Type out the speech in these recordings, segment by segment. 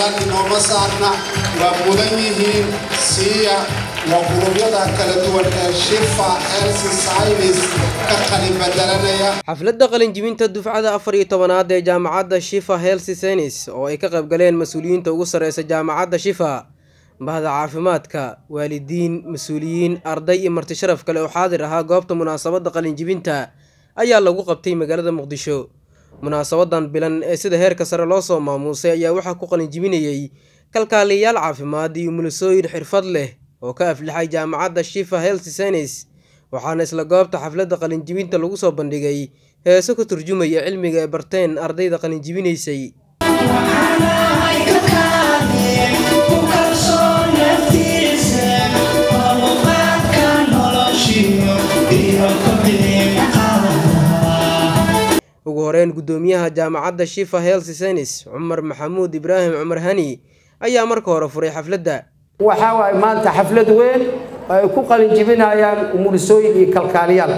إنه مسارنا ومدنيين سيا وقروبيا كلا دول شفا هيلث ساينس كقلب بدلنا xafladda qalinjibinta dufcada 14aad ee jaamacadda Shifa Health Sciences oo ay ka qayb galeen mas'uuliyiinta ugu sareysa jaamacadda Shifa bahda caafimaadka waalidiin mas'uuliyiin arday iyo marti sharaf kale oo xaadir ahaa goobta munaasabadda qalinjibinta ayaa lagu qabtay magaalada Muqdisho munaasabadan bilan ee sida heerka sare loo soo maamuusay ayaa waxa ku qalinjibinayay kalkaaliyaal caafimaad iyo mulisooyin xirfad leh oo ka aflaxay jaamacadda Shifa Health Sciences waxaana isla goobta xafladda qalinjibinta lagu soo bandhigay heeso ka turjumaya cilmiga ay barteen ardayda qalinjibinaysay ugu horeen gudoomiyaha jaamacadda Shifa Health Sciences Umar Maxamuud Ibrahim Umar Hani ayaa marka hore furay xafladda waxa way maanta xaflad weyn ay ku qalinjibinayaan umulisooyin iyo kalkaaliyaal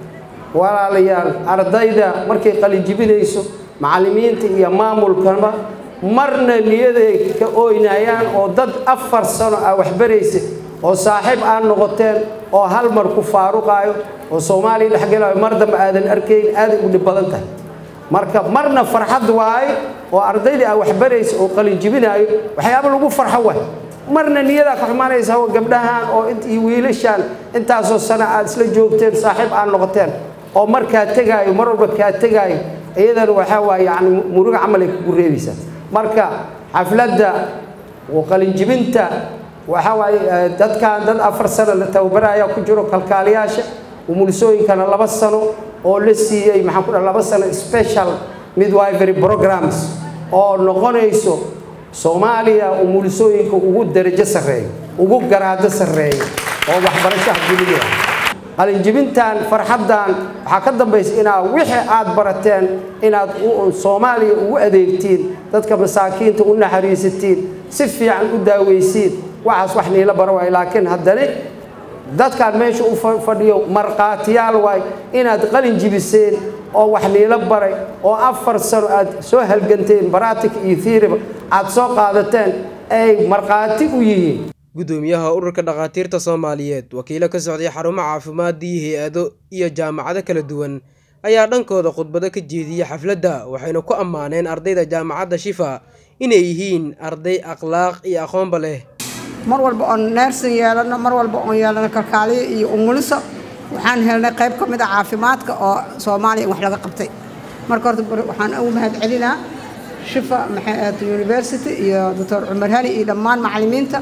walaalayaal ardayda markay qalinjibinayso macallimiinta iyo maamulkaba marna niyaday ka ooynayaan oo dad 4 sano ah wax baraysa oo saaxiib aan noqoteen oo hal mar ku faaruqayo oo Soomaaliya dhaxgalay mar dambe aadan arkayn aad u dhib badan tahay marka marna farxad waay oo ardayda wax baraysa oo qalinjibinayo waxyaabo lagu farxo way marna niyada ka xumaanaysa oo gabdhahan oo intii wiilashan intaasoo sana aad isla joogteen saaxiib aan noqoteen oo marka tagaayo mar walba ka tagaayo iyadana waxa waa yaani muruga amal ay ku reebisa marka xafladda oo qalinjibinta waxa waa dadkan dad 4 sano la tababaraya ku jiro kalkaaliyaasha umulisooyinkana 2 sano oo la siiyay maxaa ku dhahay 2 sano special midwifery programs oo noqonayso Soomaaliya umulisooyinka ugu darajo sareeyo ugu garaado sareeyo oo waxbarasho xadiga qalinjibintan farxadan waxa ka dambeeyay inaa wixii aad barateen inaad Soomaaliya ugu adeegtiin dadka masaakiinta u naxariisatiin si fiican u daaweysiin waxaas wax niila baraway laakiin haddana dadkan meesha u fadhiyo marqaatiyaal way inaad qalinjibiseen oo wax niila baray oo 4 sano aad soo halganteen baratik iyo theory aad soo qaadateen ay marqaati u yihiin gudoomiyaha ururka dhaqaatiirta Soomaaliyeed wakiilo ka socday xarumo caafimaad hay'ado iyo jaamacado kala duwan ayaa dhankooda khudbado ka jeediyay xafladda waxayna ku ammaaneen ardayda jaamacadda Shifa inay yihiin arday akhlaaq iyo aqoon leh mar walba oo nursing yeelano mar walba oo yeelano kalkaaliye iyo umuliso waxaan helnay qayb ka mid ah caafimaadka oo Soomaaliya wax laga qabtay marka hore waxaan ugu mahadcelinaa Shifa University iyo Dr. Umar Hani iyo dhammaan macallimiinta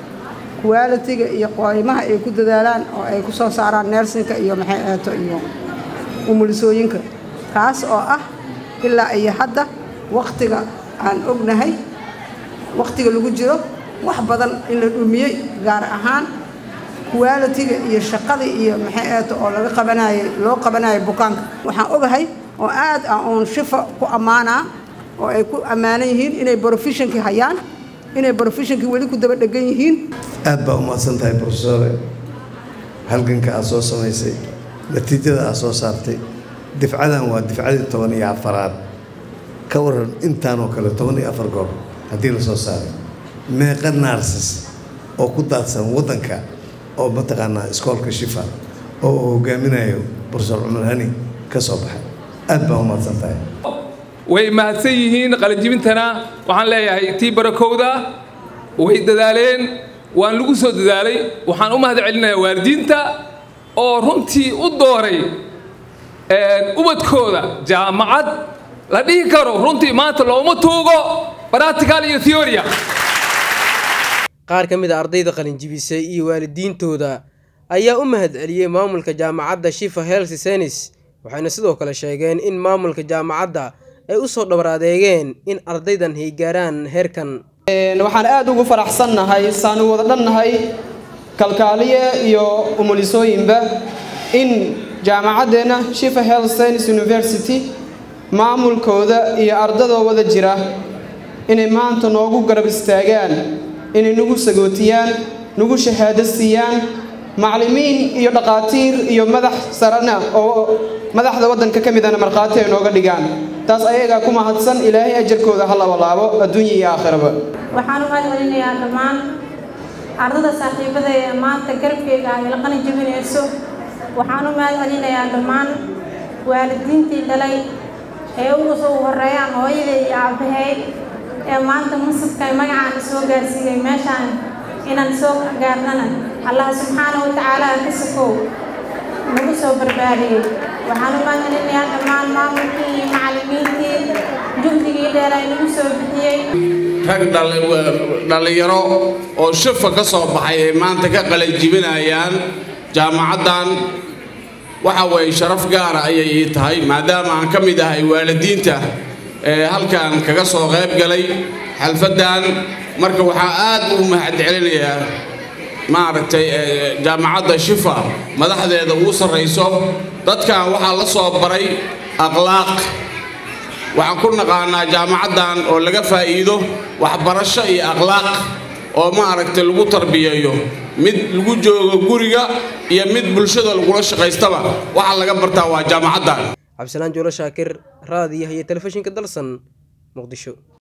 quality-ga iyo qiimaha ay ku dadaalaan oo ay ku soo saaraan nursing-ka iyo iyo umulisooyinka kaas oo ah ilaa ay hadda waqtiga aan ognahay waqtiga lagu jiro wax badan in la dhumiyay gaar ahaan quality-ga iyo shaqada iyo oo laga qabanayo loo qabanayo bukaanka waxaan ogahay oo aad aan Shifa ku amaana oo ay ku amaanan yihiin inay professionki hayaan inay professionki wali ku daba dhagan yihiin aad baa u mahadsantahay professor halganka aad soo samaysay natiijada aad soo saartay difcadan waa difcadii 14aad ka waran intaan oo kale 14 goob hadii la soo saaray meeqa nurses oo ku daadsan wadanka oo mataqaana iskoolka Shifa oo hogaaminayo professor Umar Hani ka soo baxay aad baa u mahadsantahay way mahadsan yihiin qalinjibintana waxaan leeyahay tii barakowda way dadaaleen waan lagu soo dadaalay waxaan u mahadcelinayaa waalidiinta oo runtii u dooray ubadkooda jaamacad la dhihi karo runtii maanta looma tuugo practical iyo theory qaar ka mid ah ardayda qalinjibisay iyo waalidiintooda ayaa u mahadceliyay maamulka jaamacadda Shifa Health Sciences waxayna sidoo kale sheegeen in maamulka jaamacadda ay u soo dhabar adeegeen in ardaydan ay gaaraan heerkan waxaan aad ugu faraxsanahay saan wada dhannahay kalkaaliye iyo umulisooyinba in jaamacadeena Shifa Health Sciences University maamulkooda iyo ardayda wada jira inay maanta noogu garab istaagaan inay nagu sagootiyaan nagu shahaado siiyaan macallimiin iyo dhaqaatiir iyo madax sarana oo madaxda wadanka ka mid ah marqaati ay nooga dhigaan taas ayaga ku mahadsan ilaahay ajarkooda ha la walaabo adduunyo iyo aakhiraba waxaan u mahadcelinayaa dhammaan ardada saaxiibada ee maanta garabkeyga ay la qalin jabinayso waxaan u mahadcelinayaa dhammaan waalidiintii dhalay ee ugu soo horeeyaan hooyaday iyo aabahay ee maanta munsabka magacaan soo gaarsiiyay meeshaan inaan soo gaarnana Allah subhanahu wa ta'ala ka sokow nagu soo barbaariyay waxaan u mahadcelinayaa dhammaan maamulkii iyo macallimiintii juhdigii dheer ay nagu soo bixiyay rag dhalinyaro oo shifa ka soo baxay ee maanta ka qalin jibinayaan jaamacadan waxa way sharaf gaar ah ayay tahay maadaama aan ka mid ahay waalidiinta halkan kaga soo qayb galay xalfadan marka waxa aad u mahadcelinayaa maaragtay jaamacadda shifa madaxdeeda ugu sareyso dadkan waxa la soo baray akhlaaq waxaan ku naqaanaa jaamacadan oo laga faa'iido waxbarasho iyo akhlaaq oo maaragtay lagu tarbiyeeyo mid lagu joogo guriga iyo mid bulshada lagu la shaqaystaba waxa laga bartaa waa jaamacadan Cabdisalaan Joolo Shaakir raadiyaha iyo telefishinka dalsan Muqdisho